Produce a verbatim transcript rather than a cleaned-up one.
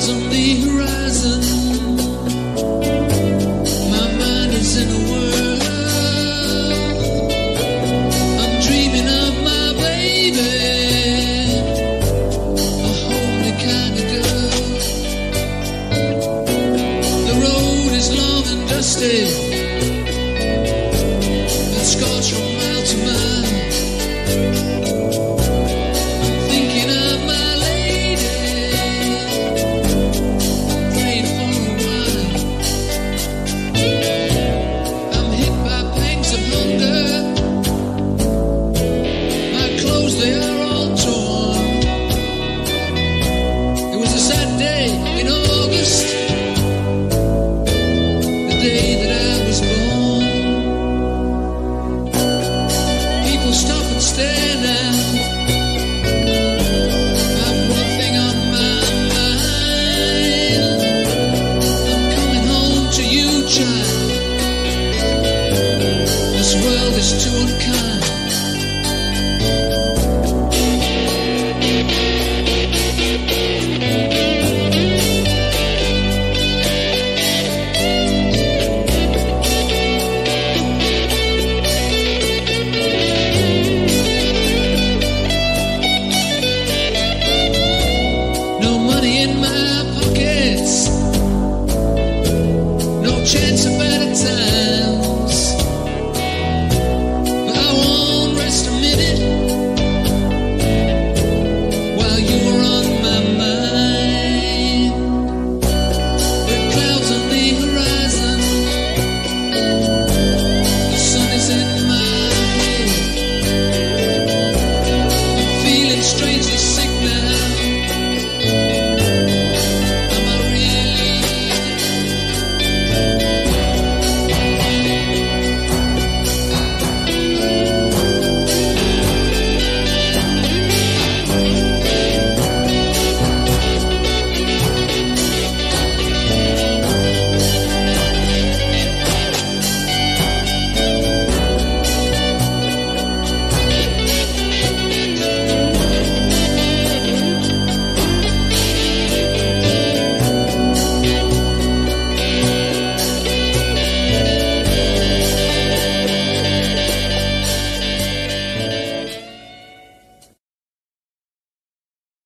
clouds on the horizon. My mind is in a whirl. I'm dreaming of my baby, a homely kind of girl. The road is long and dusty, and scorched from mile to mile. This world is too unkind.